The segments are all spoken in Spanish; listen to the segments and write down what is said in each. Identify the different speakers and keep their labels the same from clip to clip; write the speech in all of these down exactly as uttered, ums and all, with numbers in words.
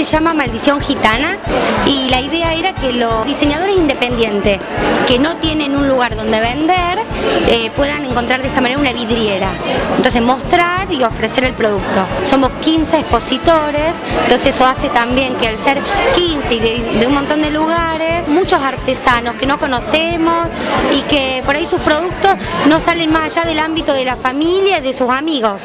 Speaker 1: se llama Maldición Gitana y la idea era que los diseñadores independientes que no tienen un lugar donde vender eh, puedan encontrar de esta manera una vidriera. Entonces mostrar y ofrecer el producto. Somos quince expositores, entonces eso hace también que al ser quince y de, de un montón de lugares, muchos artesanos que no conocemos y que por ahí sus productos no salen más allá del ámbito de la familia y de sus amigos.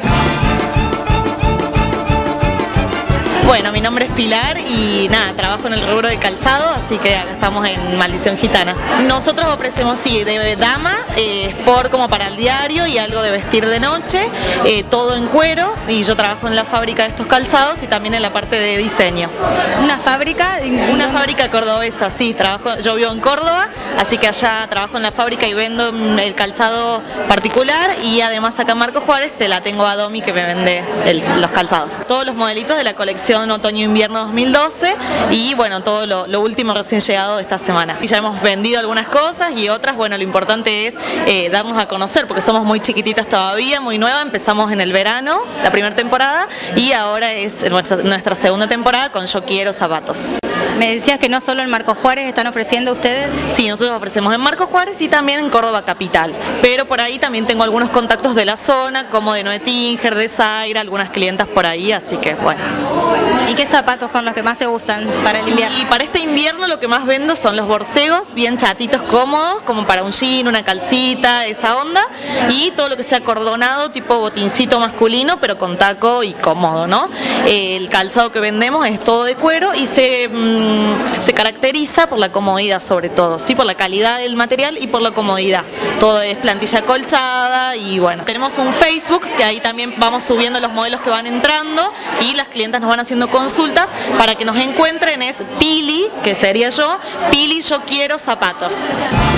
Speaker 2: Bueno, mi nombre es Pilar y nada, trabajo en el rubro de calzado, así que acá estamos en Maldición Gitana. Nosotros ofrecemos, sí, de dama, eh, sport como para el diario y algo de vestir de noche, eh, todo en cuero, y yo trabajo en la fábrica de estos calzados y también en la parte de diseño.
Speaker 1: ¿Una fábrica?
Speaker 2: Una fábrica cordobesa, sí, trabajo, yo vivo en Córdoba, así que allá trabajo en la fábrica y vendo el calzado particular, y además acá en Marcos Juárez te la tengo a Domi que me vende el, los calzados. Todos los modelitos de la colección otoño-invierno dos mil doce y bueno, todo lo, lo último recién llegado esta semana. Y ya hemos vendido algunas cosas y otras, bueno, lo importante es eh, darnos a conocer porque somos muy chiquititas todavía, muy nuevas. Empezamos en el verano, la primera temporada, y ahora es nuestra, nuestra segunda temporada con Yo Quiero Zapatos.
Speaker 1: Me decías que no solo en Marcos Juárez están ofreciendo ustedes.
Speaker 2: Sí, nosotros ofrecemos en Marcos Juárez y también en Córdoba capital, pero por ahí también tengo algunos contactos de la zona, como de Noé Tinger, de Zaira, algunas clientas por ahí, así que bueno.
Speaker 1: ¿Y qué zapatos son los que más se usan para el invierno?
Speaker 2: Y para este invierno lo que más vendo son los borcegos, bien chatitos, cómodos, como para un jean, una calcita, esa onda, y todo lo que sea cordonado, tipo botincito masculino, pero con taco y cómodo, ¿no? El calzado que vendemos es todo de cuero y se, mmm, se caracteriza por la comodidad sobre todo, sí, por la calidad del material y por la comodidad. Todo es plantilla colchada y bueno, tenemos un Facebook que ahí también vamos subiendo los modelos que van entrando y las clientas nos van haciendo consultas para que nos encuentren. Es Pili, que sería yo, Pili Yo Quiero Zapatos.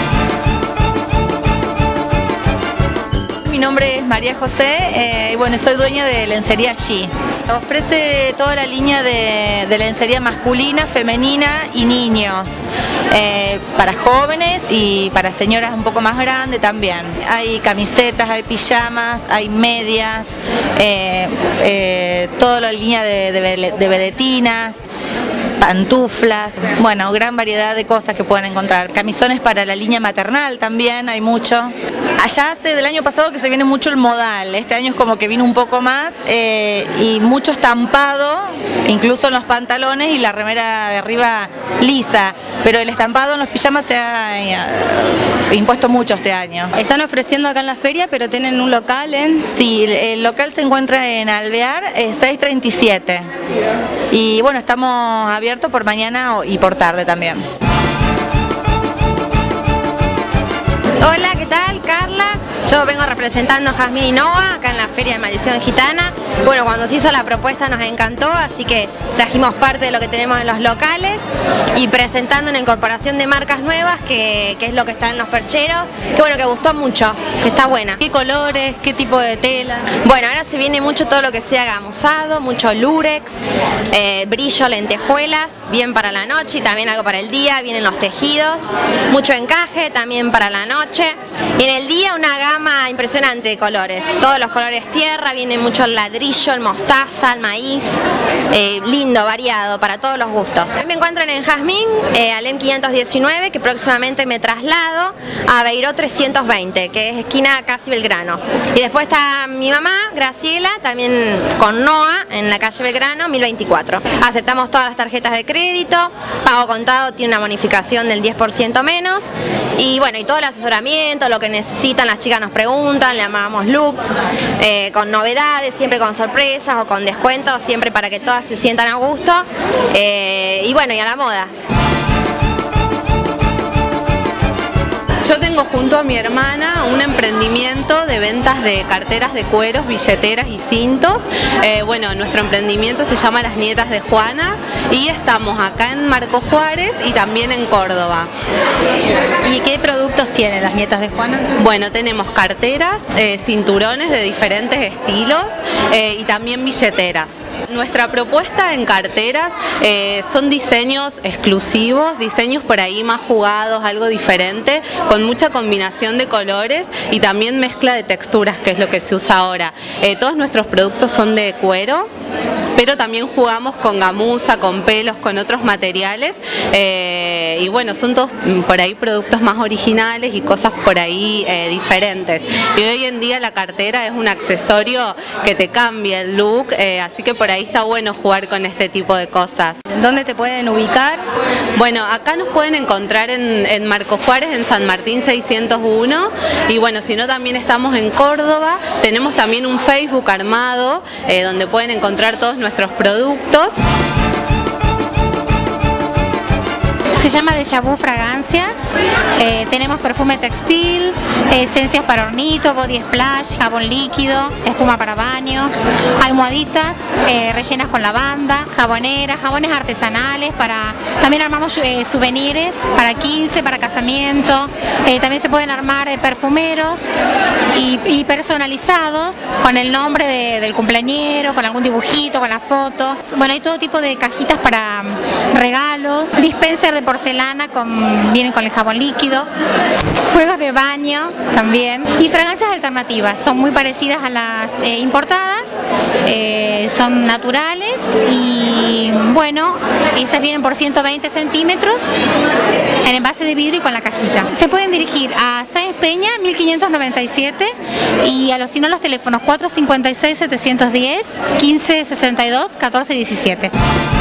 Speaker 3: Mi nombre es María José eh, y bueno, soy dueña de Lencería G. Ofrece toda la línea de, de lencería masculina, femenina y niños, eh, para jóvenes y para señoras un poco más grandes también. Hay camisetas, hay pijamas, hay medias, eh, eh, toda la línea de, de, de vedetinas, pantuflas, bueno, gran variedad de cosas que pueden encontrar. Camisones para la línea maternal también, hay mucho. Allá hace del año pasado que se viene mucho el modal, este año es como que vino un poco más eh, y mucho estampado, incluso en los pantalones y la remera de arriba lisa, pero el estampado en los pijamas se ha eh, impuesto mucho este año.
Speaker 1: Están ofreciendo acá en la feria, pero tienen un local en...
Speaker 3: Sí, el, el local se encuentra en Alvear, eh, seiscientos treinta y siete, y bueno, estamos abiertos por mañana y por tarde también.
Speaker 4: Hola, ¿qué tal? Carla. Yo vengo representando a Jazmín y Noah acá en la Feria de Maldición Gitana. Bueno, cuando se hizo la propuesta nos encantó, así que trajimos parte de lo que tenemos en los locales y presentando una incorporación de marcas nuevas, que, que es lo que está en los percheros, que bueno, que gustó mucho, que está buena.
Speaker 1: ¿Qué colores? ¿Qué tipo de tela?
Speaker 4: Bueno, ahora se viene mucho todo lo que sea gamuzado, mucho lurex, eh, brillo, lentejuelas, bien para la noche y también algo para el día, vienen los tejidos, mucho encaje también para la noche. Y en el día una gama impresionante de colores, todos los colores tierra, viene mucho el ladrillo, el mostaza, el maíz, eh, lindo, variado, para todos los gustos. Me encuentran en Jazmín, eh, Alem quinientos diecinueve, que próximamente me traslado a Beiró trescientos veinte, que es esquina casi Belgrano. Y después está mi mamá, Graciela, también con Noah, en la calle Belgrano, mil veinticuatro. Aceptamos todas las tarjetas de crédito, pago contado tiene una bonificación del diez por ciento menos, y bueno, y todo el asesoramiento, lo que necesitan las chicas nos preguntan, le llamamos looks, eh, con novedades, siempre con sorpresas o con descuentos, siempre para que todas se sientan a gusto, eh, y bueno, y a la moda.
Speaker 5: Yo tengo junto a mi hermana un emprendimiento de ventas de carteras de cueros, billeteras y cintos. Eh, bueno, nuestro emprendimiento se llama Las Nietas de Juana y estamos acá en Marcos Juárez y también en Córdoba.
Speaker 1: ¿Y qué productos tienen Las Nietas de Juana?
Speaker 5: Bueno, tenemos carteras, eh, cinturones de diferentes estilos eh, y también billeteras. Nuestra propuesta en carteras eh, son diseños exclusivos, diseños por ahí más jugados, algo diferente, con con mucha combinación de colores y también mezcla de texturas, que es lo que se usa ahora. Eh, todos nuestros productos son de cuero, pero también jugamos con gamuza, con pelos, con otros materiales, eh, y bueno, son todos por ahí productos más originales y cosas por ahí eh, diferentes. Y hoy en día la cartera es un accesorio que te cambia el look, eh, así que por ahí está bueno jugar con este tipo de cosas.
Speaker 1: ¿Dónde te pueden ubicar?
Speaker 5: Bueno, acá nos pueden encontrar en, en Marco Juárez, en San Martín seiscientos uno, y bueno, si no también estamos en Córdoba, tenemos también un Facebook armado, eh, donde pueden encontrar todos nuestros productos.
Speaker 6: Se llama Déjà Vu Fragancias, eh, tenemos perfume textil, eh, esencias para hornito, body splash, jabón líquido, espuma para baño, almohaditas eh, rellenas con lavanda, jaboneras, jabones artesanales, para también armamos eh, souvenirs para quince, para casamiento, eh, también se pueden armar eh, perfumeros y, y personalizados con el nombre de, del cumpleañero, con algún dibujito, con la foto. Bueno, hay todo tipo de cajitas para regalos, dispenser de porcelana, con, vienen con el jabón líquido, juegos de baño también, y fragancias alternativas, son muy parecidas a las eh, importadas, eh, son naturales y bueno, esas vienen por ciento veinte centímetros en envase de vidrio y con la cajita. Se pueden dirigir a Sáenz Peña mil quinientos noventa y siete y a los, si no, los teléfonos cuatro cinco seis, siete uno cero, quince sesenta y dos, catorce diecisiete.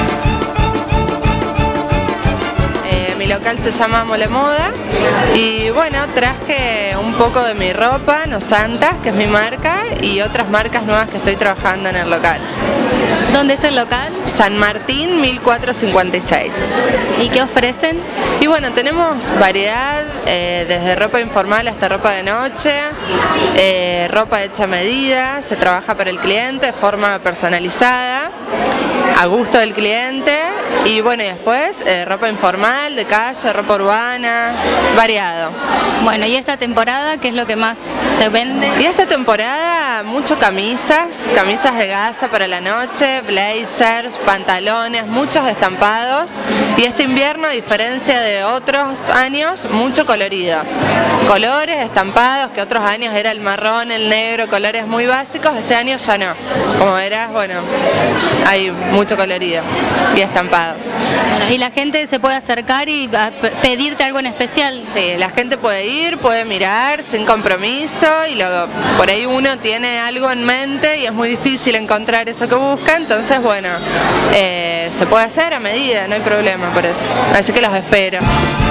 Speaker 7: Mi local se llama Mole Moda y bueno, traje un poco de mi ropa, No Santas, que es mi marca, y otras marcas nuevas que estoy trabajando en el local.
Speaker 6: ¿Dónde es el local?
Speaker 7: San Martín mil cuatrocientos cincuenta y seis.
Speaker 6: ¿Y qué ofrecen?
Speaker 7: Y bueno, tenemos variedad, eh, desde ropa informal hasta ropa de noche, eh, ropa hecha a medida, se trabaja para el cliente de forma personalizada, a gusto del cliente, y bueno, y después eh, ropa informal, de calle, ropa urbana, variado.
Speaker 6: Bueno, ¿y esta temporada qué es lo que más se vende?
Speaker 7: Y esta temporada mucho camisas, camisas de gasa para la noche, blazers, pantalones, muchos estampados, y este invierno, a diferencia de otros años, mucho colorido. Colores, estampados, que otros años era el marrón, el negro, colores muy básicos, este año ya no. Como verás, bueno, hay mucho colorido y estampados.
Speaker 6: Y la gente se puede acercar y pedirte algo en especial.
Speaker 7: Sí, la gente puede ir, puede mirar sin compromiso, y luego por ahí uno tiene algo en mente y es muy difícil encontrar eso que busca, entonces bueno, eh, se puede hacer a medida, no hay problema por eso. Así que los espero.